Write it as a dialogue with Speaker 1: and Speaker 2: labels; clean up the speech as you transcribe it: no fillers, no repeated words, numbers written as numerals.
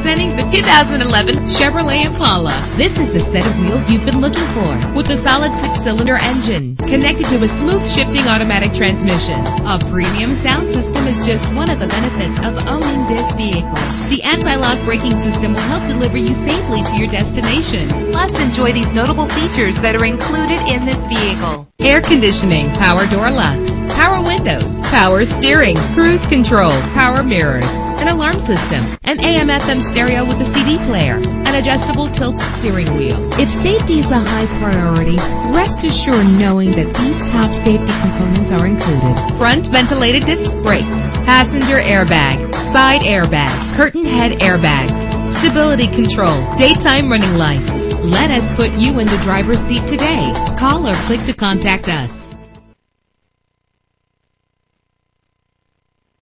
Speaker 1: Presenting the 2011 Chevrolet Impala. This is the set of wheels you've been looking for, with a solid 6-cylinder engine connected to a smooth shifting automatic transmission. A premium sound system is just one of the benefits of owning this vehicle. The anti-lock braking system will help deliver you safely to your destination. Plus, enjoy these notable features that are included in this vehicle: air conditioning, power door locks, power windows, power steering, cruise control, power mirrors, an alarm system, an AM/FM stereo with a CD player, an adjustable tilt steering wheel.
Speaker 2: If safety is a high priority, rest assured knowing that these top safety components are included:
Speaker 1: Front ventilated disc brakes, passenger airbag, side airbag, curtain head airbags, stability control, daytime running lights. Let us put you in the driver's seat today. Call or click to contact us.